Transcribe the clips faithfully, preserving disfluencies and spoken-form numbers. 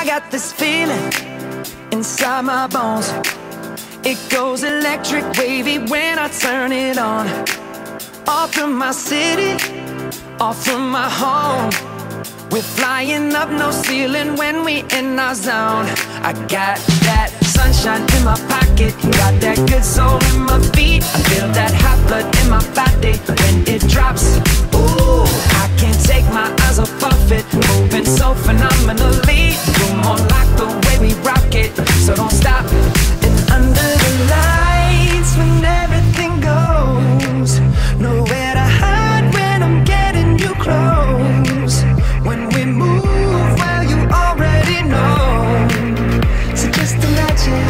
got this feeling inside my bones. It goes electric wavy when I turn it on. Off from my city, off from my home. We're flying up, no ceiling when we in our zone. I got that sunshine in my pocket, got that good soul in my feet. I feel that hot blood in my body when it drops. Ooh, I can't take my eyes off of it, moving so phenomenally. You're more like the way we rock it, so don't stop. And under the lights, when everything goes, nowhere to hide when I'm getting you close. When we move, well, you already know. So just imagine.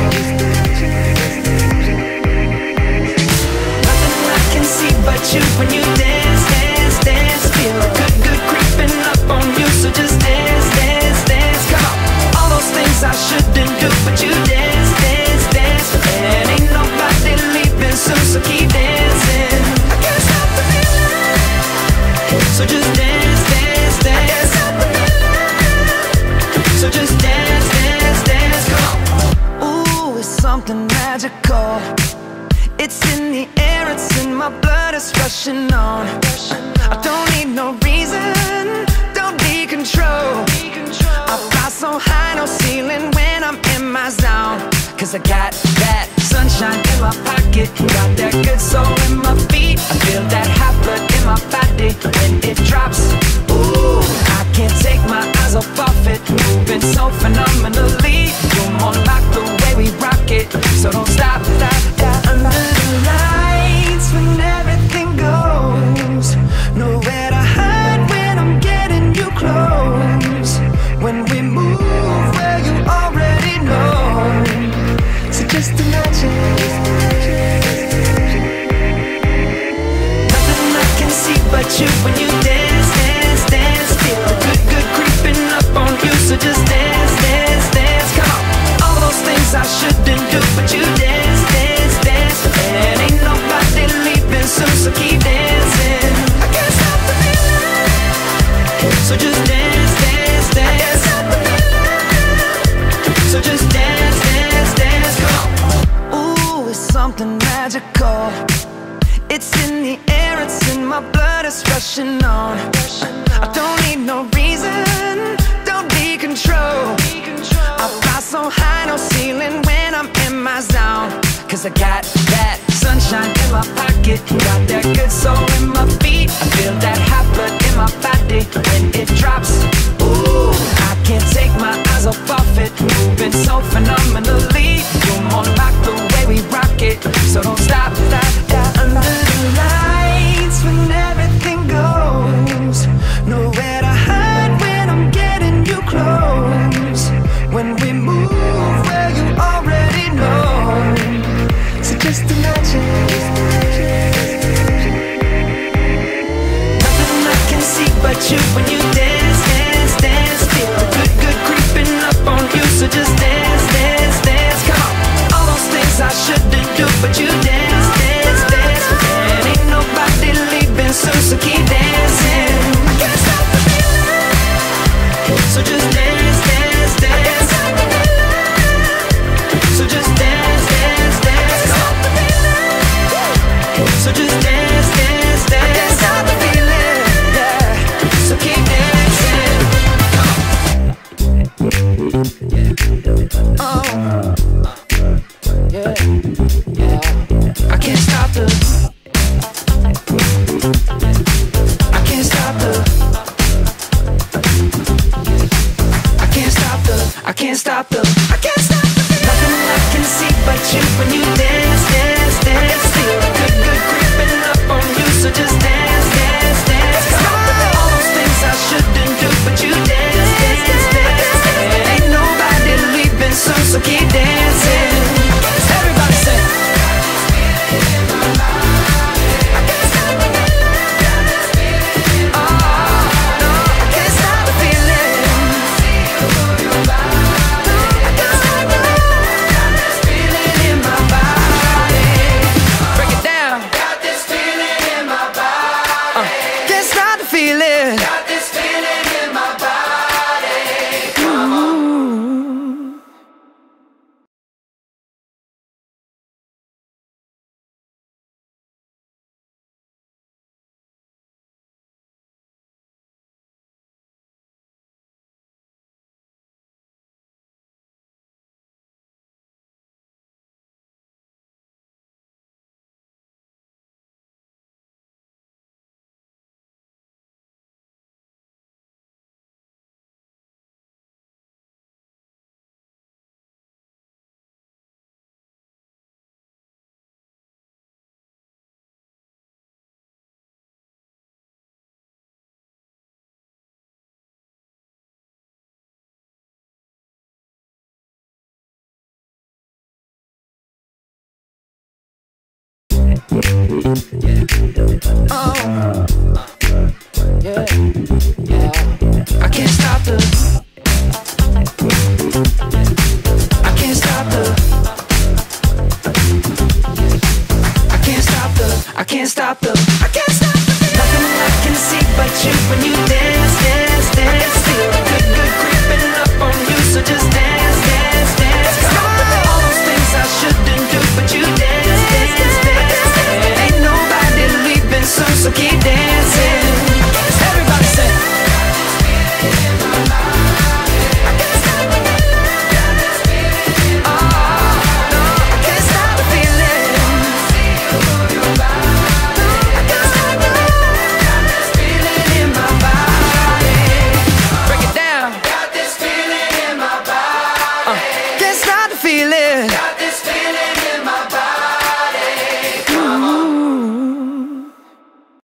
Nothing I can see but you when you dance, dance, dance. Feel good, good creeping up on you. So just dance, dance, dance. Come on. All those things I shouldn't do, but you dance, dance, dance. And ain't nobody leaving soon, so keep dancing. I can't stop the feeling. So just dance, dance, dance. I can't stop the feeling. So just dance, dance, dance. Come on. Ooh, it's something magical. It's in the air, it's in my blood, it's rushing on. I don't need no reason, don't need control. I fly so high, no ceiling when I'm in my zone. Cause I got that sunshine in my pocket, got that good soul in my feet. I feel that hot blood in my body when it drops. Ooh, I can't take my eyes off of it, moving so phenomenally. You're more like the way we rock it, so don't stop, stop, stop. Under the lights when everything goes, nowhere to hide when I'm getting you close. When we move, well, you already know. So just imagine. Nothing I can see but you when you dance, dance, dance. Feel the good, good creeping up on you. So just dance, dance, dance. Come on. All those things I shouldn't do, but you dance, dance, dance. And ain't nobody leaving soon, so keep dancing. I can't stop the feeling. So just dance, dance, dance. I can't stop the feeling. So just dance, dance, dance. Come on. Ooh, it's something magical. It's in the air, it's in my blood, it's rushing on. I don't need no reason, don't need control. I fly so high, no ceiling when I'm in my zone. Cause I got that sunshine in my pocket, got that good soul in my feet. I feel that hot blood in my body when it drops. Ooh, I can't take my eyes off of it, moving so phenomenally. You're more like the way we rock it, so don't stop, stop, stop. Under the lights when everything goes, nowhere to hide when I'm getting you close. When we move, well, you already know. So just imagine. Nothing I can see but you when you dance, dance, dance. Feel the good, good creeping up on you. So just dance, dance, dance. Come on. All those things I shouldn't do, but you dance, dance, dance. And ain't nobody leaving soon, so keep dancing. I can't stop the feeling. So just dance, dance, dance. I can't stop the feeling. So just dance, dance, dance. Come on. So just dance, dance, dance. I can't stop the feeling, yeah. So keep dancing. Oh, yeah, yeah. I can't stop the. I can't stop the. I can't stop the. I can't stop the. I can't stop the. Nothing I can see but you when you dance, dance, dance. Feel the good, good creeping up on you. So just dance, dance, dance. Come on. All those things I shouldn't do, but you dance, dance, dance. And ain't nobody leaving soon, so keep dancing. Everybody say. I can't stop the feeling. Oh, no, I can't stop the feeling. I can't stop the feeling in my body. Oh, yeah, yeah. I can't stop the